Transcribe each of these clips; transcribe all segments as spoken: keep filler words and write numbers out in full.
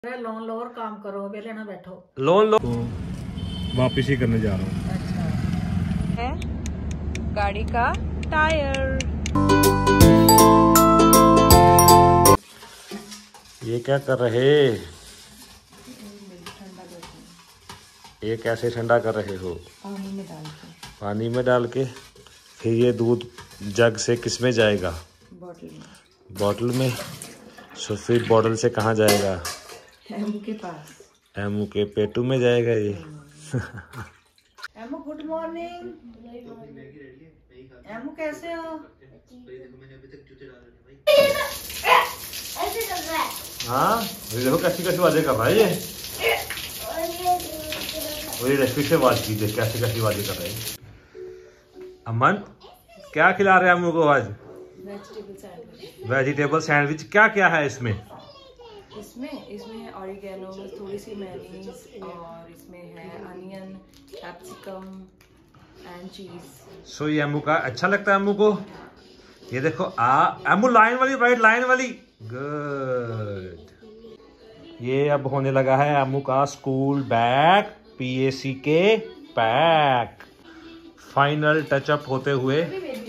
Loan लो और काम करो, वेले ना बैठो। लोन लो तो वापिस ही करने जा रहा हूँ। अच्छा है गाड़ी का टायर। ये क्या कर रहे? ये कैसे ठंडा कर रहे हो? पानी में डाल के। पानी में डाल के फिर ये दूध जग से किस में जाएगा? बॉटल में। बॉटल में। सो फिर बॉटल से कहाँ जाएगा? एमू के पास। एमू के पेटू में जाएगा ये। Emu good morning. एमू कैसे हो? हाँ देखो कैसी कैसी आवाजें कर रहा है ये। वही रेसिपी से आवाज की देख कैसी कैसी आवाजें कर रहे हैं। अमन क्या खिला रहे हैं एमू को आज? Vegetable sandwich. Vegetable sandwich. क्या क्या है इसमें? इसमें इसमें है ऑरिगेनो, थोड़ी सी मेयोनीज और इसमें है अनियन, कैप्सिकम एंड चीज। सो ये एमू का अच्छा लगता है एमू को। ये देखो आ एमू लाइन वाली राइट लाइन वाली गुड। ये अब होने लगा है एमू का स्कूल बैग पीएसी के पैक। फाइनल टचअप होते हुए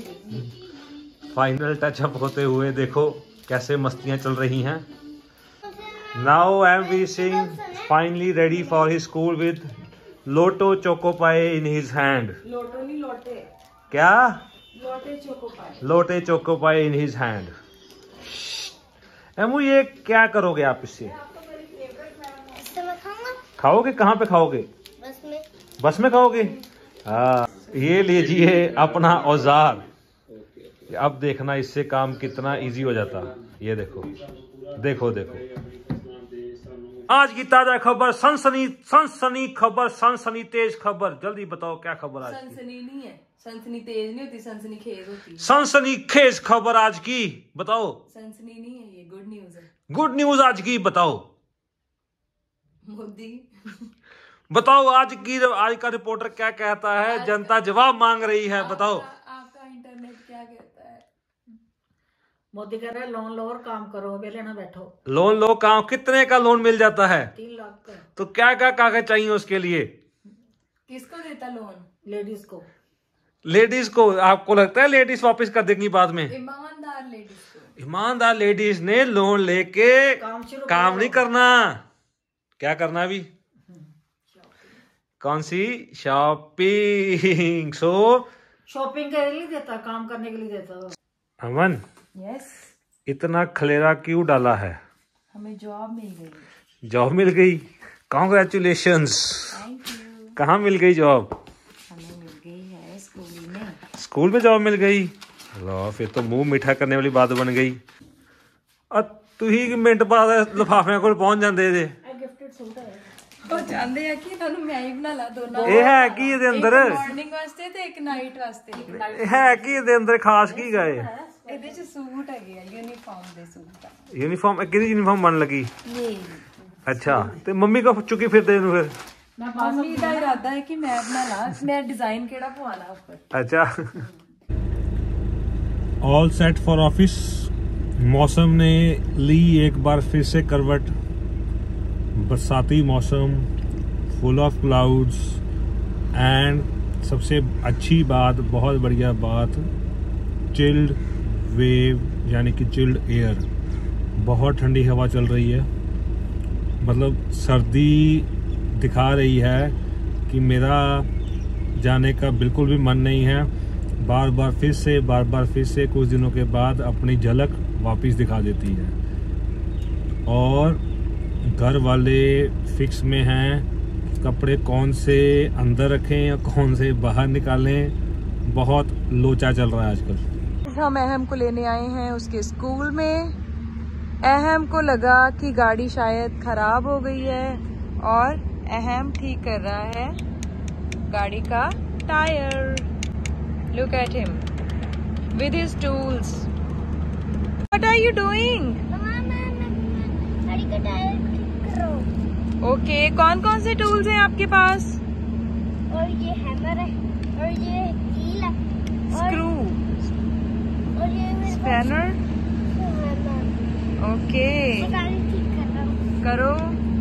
फाइनल टचअप होते हुए देखो कैसे मस्तियां चल रही हैं। Now I am wishing finally ready for his school with Lotto Choco Pie in his hand. लोटो नहीं लोटे। क्या? लोटे Choco Pie. Lotte Choco Pie in his hand. Emu ये क्या करोगे आप इससे? खाओगे? कहाँ पे खाओगे? बस में। बस में खाओगे? हाँ ये लीजिए अपना औजार। अब देखना इससे काम कितना इजी हो जाता। ये देखो देखो देखो आज की ताजा खबर, सनसनी सनसनी खबर, सनसनी तेज खबर। जल्दी बताओ क्या खबर आज की? सनसनी नहीं है, सनसनी तेज नहीं होती, सनसनी खेज होती है। सनसनी खेज खबर आज की बताओ। सनसनी नहीं है, ये गुड न्यूज है। गुड न्यूज आज की बताओ। मोदी बताओ आज की आज का रिपोर्टर क्या कहता है? जनता जवाब मांग रही है, बताओ। आपका, आपका इंटरनेट क्या कहता है? मोदी कह रहा है लोन लो और काम करो, वेले ना बैठो। लोन लो काम। कितने का लोन मिल जाता है? तीन लाख का। तो क्या क्या कागज चाहिए उसके लिए? किसको देता लोन? लेडीज को। लेडीज को? आपको लगता है लेडीज वापस कर देंगी बाद में? ईमानदार लेडीज को। ईमानदार लेडीज ने लोन लेके काम शुरू काम नहीं करना। क्या करना भी? कौन सी? शॉपिंग। सो शॉपिंग के लिए देता, काम करने के लिए देता। अमन यस। इतना खलेरा क्यों डाला है? हमें जॉब मिल गई। जॉब मिल गई? कॉन्ग्रेचुलेशंस। Thank you. कहाँ मिल गई जॉब? हमें मिल गई है स्कूल में। स्कूल में जॉब मिल गई? लो फिर तो मुंह मीठा करने वाली बात बन गई। और तू ही मिनट बाद लिफाफे को पहुंच जाते थे। गिफ्टेड सूट है। ਉਹ ਚਾਹੁੰਦੇ ਆ ਕਿ ਤੁਹਾਨੂੰ ਮੈਂ ਹੀ ਬਣਾ ਲਾ ਦੋਨਾਂ। ਇਹ ਹੈ ਕੀ ਇਹਦੇ ਅੰਦਰ? ਮਾਰਨਿੰਗ ਵਾਸਤੇ ਤੇ ਇੱਕ ਨਾਈਟ ਵਾਸਤੇ। ਇਹ ਹੈ ਕੀ ਇਹਦੇ ਅੰਦਰ ਖਾਸ ਕੀ ਗਏ? ਇਹਦੇ ਚ ਸੂਟ ਹੈਗੇ ਆ, ਯੂਨੀਫਾਰਮ ਦੇ ਸੂਟ ਆ। यूनिफॉर्म किहदी यूनिफॉर्म बन लगी? ये अच्छा तो मम्मी को चुकी फिरते इहनू फिर? मम्मी ਦਾ ਇਰਾਦਾ ਹੈ ਕਿ ਮੈਂ ਬਣਾ ਲਾ, ਮੈਂ ਡਿਜ਼ਾਈਨ ਕਿਹੜਾ ਪਵਾਣਾ ਉੱਪਰ। अच्छा ऑल सेट फॉर ऑफिस। मौसम ने ली एक बार फिर से करवट। बरसाती मौसम, फुल ऑफ क्लाउड्स एंड सबसे अच्छी बात, बहुत बढ़िया बात, चिल्ड वेव यानी कि चिल्ड एयर। बहुत ठंडी हवा चल रही है। मतलब सर्दी दिखा रही है कि मेरा जाने का बिल्कुल भी मन नहीं है। बार बार फिर से बार बार फिर से कुछ दिनों के बाद अपनी झलक वापस दिखा देती है। और घर वाले फिक्स में हैं कपड़े कौन से अंदर रखें या कौन से बाहर निकालें। बहुत लोचा चल रहा है आजकल। हम अहम को लेने आए हैं उसके स्कूल में। अहम को लगा कि गाड़ी शायद खराब हो गई है और अहम ठीक कर रहा है गाड़ी का tyre. Look at him with his tools. What are you doing? गाड़ी का टायर ठीक करो। ओके कौन कौन से टूल्स हैं आपके पास? और ये हैमर है और ये कील है स्क्रू और ये स्पैनर। ओके गाड़ी ठीक कर रहा हूँ। करो।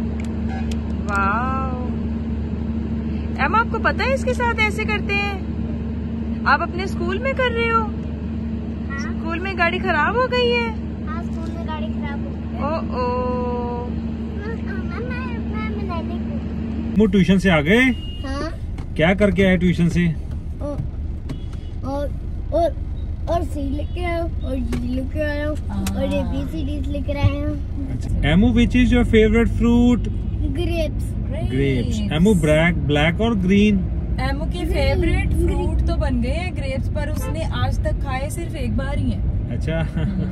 एम आपको पता है इसके साथ ऐसे करते हैं? आप अपने स्कूल में कर रहे हो? हाँ? स्कूल में गाड़ी खराब हो गई है? हाँ, स्कूल में गाड़ी खराब हो गई। ओ ओ मैं मैं मैं नैनी को। वो ट्यूशन से आ गए? हाँ। क्या करके आए ट्यूशन से? और और और और सी लेके आया और जी लेके आया और ए बी सी डी लेके आया। Emu which is your favourite fruit? Grapes. Grapes. Emu black black और ग्रीन? एमू के फेवरेट फ्रूट तो बन गए हैं ग्रेप्स, पर उसने आज तक खाए सिर्फ एक बार ही है। अच्छा।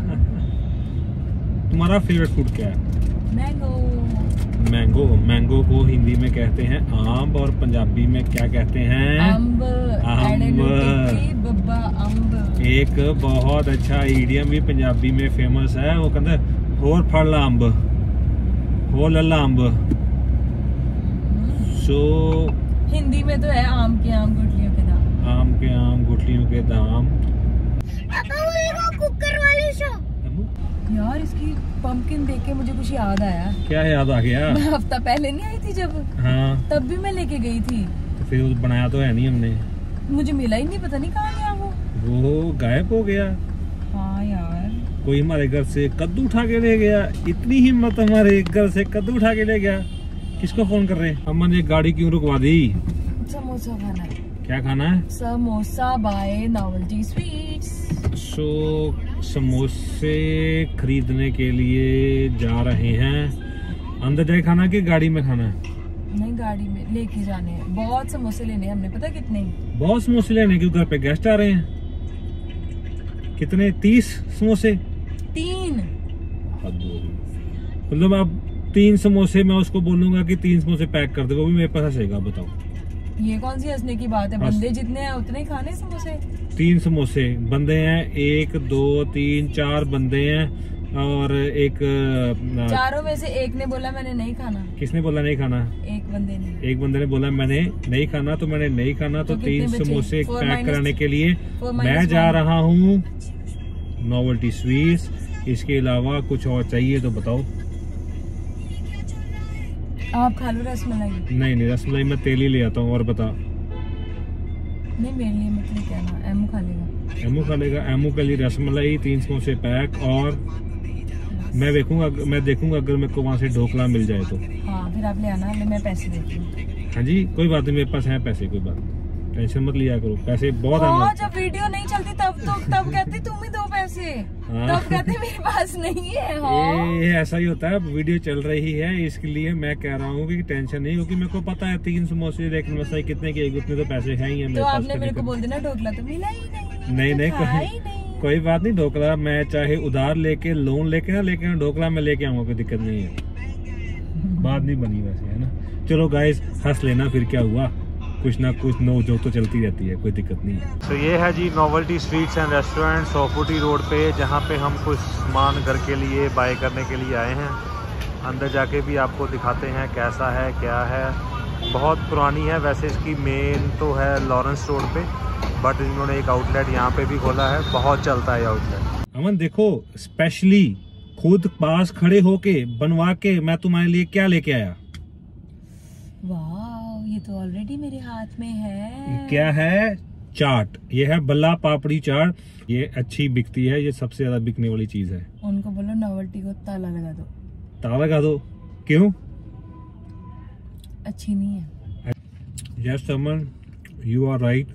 तुम्हारा फेवरेट फ्रूट क्या है? मैंगो। मैंगो। मैंगो को हिंदी में कहते हैं आम और पंजाबी में क्या कहते हैं? अम्ब। अम्ब। बब्बा अम्ब। एक बहुत अच्छा इडियम भी पंजाबी में फेमस है, वो कहते हैं होर फल अम्ब, हो लल्ला अम्ब। सो हिंदी में तो है आम के आम गुठलियों के दाम। आम के आम गुठलियों के दाम। कुकर वाली शो। यार इसकी पंपकिन देख के मुझे कुछ याद आया। क्या याद आ गया? मैं हफ्ता पहले नहीं आई थी जब? हाँ, तब भी मैं लेके गई थी। तो फिर वो बनाया तो है नहीं हमने। मुझे मिला ही नहीं, पता नहीं कहाँ गया वो। वो गायब हो गया। हाँ यार, कोई हमारे घर से कद्दू उठा के ले गया। इतनी हिम्मत हमारे घर से कद्दू उठा के ले गया। किसको फोन कर रहे हैं? अम्मा ने गाड़ी क्यों रुकवा दी? समोसा खाना है। क्या खाना है? Samosa by Novelty Sweets. So समोसे खरीदने के लिए जा रहे हैं। अंदर जाके खाना कि गाड़ी में खाना है? नहीं, गाड़ी में लेके जाने हैं। बहुत समोसे लेने हैं हमने, पता कितने? बहुत समोसे लेने क्यों? घर पे गेस्ट आ रहे हैं। कितने? तीस समोसे? तीन। मतलब अब तीन समोसे मैं उसको बोलूंगा कि तीन समोसे पैक कर दे, वो भी मेरे पास हंसेगा। बताओ, ये कौन सी हंसने की बात है? बंदे जितने हैं उतने ही खाने समोसे। तीन समोसे बंदे हैं, एक दो तीन चार बंदे हैं और एक। चारों में से एक ने बोला मैंने नहीं खाना। किसने बोला नहीं खाना? एक बंदे ने। एक बंदे ने बोला मैंने नहीं खाना, तो मैंने नहीं खाना। तो, तो तीन समोसे पैक कराने के लिए मैं minus जा one. रहा हूँ नॉवेल्टी स्वीट्स। इसके अलावा कुछ और चाहिए तो बताओ। आप खा लो रसमलाई। नहीं नहीं, रसमलाई मैं तेल ही ले आता हूँ। और बता। नहीं, मेरे लिए मत लेके आना, एमू खा लेगा। एमू खा लेगा। एमू के लिए रसमलाई, तीन समोसे पैक। और मैं देखूंगा मैं देखूंगा अगर मेरे को वहाँ से ढोकला मिल जाए तो। हाँ, फिर आप ले आना, मैं पैसे देती हूँ। हाँ जी, कोई बात नहीं, मेरे पास है पैसे, कोई बात नहीं, टेंशन मत लिया करो। पैसे बहुत हाँ, है। जब वीडियो नहीं चलती तब तो तब कहते तुम ही दो पैसे। तब कहते मेरे पास नहीं है। हाँ। ये ऐसा ही होता है। वीडियो चल रही है इसके लिए मैं कह रहा हूँ कि टेंशन नहीं, क्योंकि मेरे को पता है तीन समोसे लेकिन मसाई कितने के, उतने तो पैसे हैं ही है मेरे तो पास। आपने मेरे को बोल देना ढोकला तो मिला ही नहीं। नहीं नहीं, कोई नहीं, कोई बात नहीं। ढोकला मैं चाहे उधार लेके लोन लेके ना लेके ढोकला मैं लेके आऊंगा, कोई दिक्कत नहीं है। बात नहीं बनी वैसे, है ना। चलो गाइस, हंस लेना, फिर क्या हुआ, कुछ ना कुछ नो जो तो चलती रहती है, कोई दिक्कत नहीं है। तो ये है जी नोवेल्टी स्वीट्स एंड रेस्टोरेंट सोफोटी रोड पे, जहाँ पे हम कुछ सामान घर के लिए बाय करने के लिए आए हैं। अंदर जाके भी आपको दिखाते हैं कैसा है क्या है। बहुत पुरानी है वैसे, इसकी मेन तो है लॉरेंस रोड पे, बट इन्होंने एक आउटलेट यहाँ पे भी खोला है। बहुत चलता है आउटलेट। अमन देखो, स्पेशली खुद पास खड़े होके बनवा के मैं तुम्हारे लिए क्या लेके आया। वाह, ये तो ऑलरेडी मेरे हाथ में है। क्या है? चाट। ये है बल्ला पापड़ी चाट। ये अच्छी बिकती है, ये सबसे ज्यादा बिकने वाली चीज है। उनको बोलो नोवेल्टी को ताला लगा दो। ताला लगा दो? क्यों? अच्छी नहीं है। Yes Aman, you are right.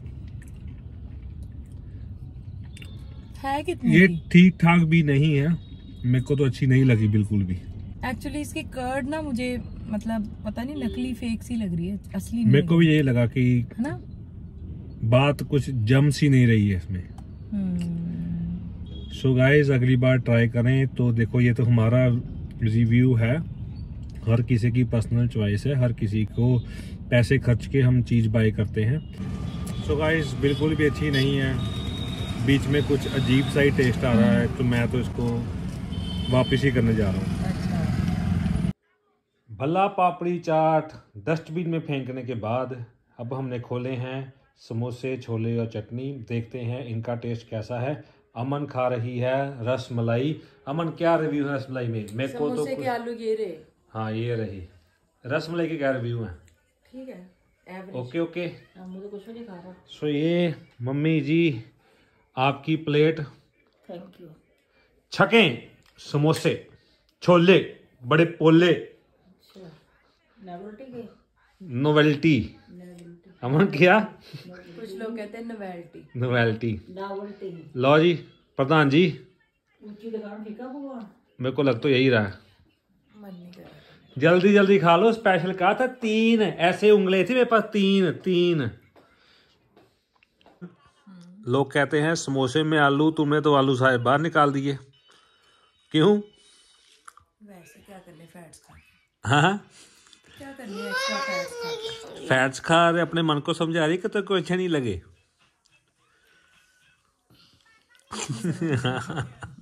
है कितनी? ये ठीक ठाक भी नहीं है, मेरे को तो अच्छी नहीं लगी बिल्कुल भी। एक्चुअली इसकी कर्ड ना मुझे मतलब पता नहीं नकली फेक सी लग रही है, असली मेरे को भी यही लगा कि है ना, बात कुछ जम सी नहीं रही है इसमें। सो so गाइस, अगली बार ट्राई करें तो देखो, ये तो हमारा रिव्यू है, हर किसी की पर्सनल चॉइस है, हर किसी को पैसे खर्च के हम चीज़ बाय करते हैं। सो so गाइस, बिल्कुल भी अच्छी नहीं है, बीच में कुछ अजीब सा ही टेस्ट आ रहा है, तो मैं तो इसको वापस ही करने जा रहा हूँ। भल्ला पापड़ी चाट डस्टबिन में फेंकने के बाद अब हमने खोले हैं समोसे, छोले और चटनी। देखते हैं इनका टेस्ट कैसा है। अमन खा रही है रस मलाई। अमन, क्या रिव्यू है रस मलाई में? मेरे को तो के आलू ये रहे। हाँ, ये रही रस मलाई के क्या रिव्यू है? ठीक है, ओके ओके। मुझे कुछ भी नहीं खा रहा। सो ये मम्मी जी आपकी प्लेट। Thank you. छकें समोसे छोले बड़े पोले। नोवेल्टी के नोवेल्टी अमन किया। कुछ लोग कहते हैं नोवेल्टी नोवेल्टी। नोवेल्टी। लो जी प्रधान जी ऊंची दुकान फीका हुआ। मेरे को लग तो यही रहा है। मन नहीं कर रहा। जल्दी जल्दी खा लो। स्पेशल कहा था तीन ऐसे उंगली थी मेरे पास। तीन तीन। लोग कहते हैं समोसे में आलू, तुमने तो आलू सारे बाहर निकाल दिए। क्यों? वैसे क्या करने फैट्स खा के। हाँ क्या करने एक्स्ट्रा फैट्स खा के। फैट्स खा रहे अपने मन को समझा रही कि तो कोई अच्छा नहीं लगे।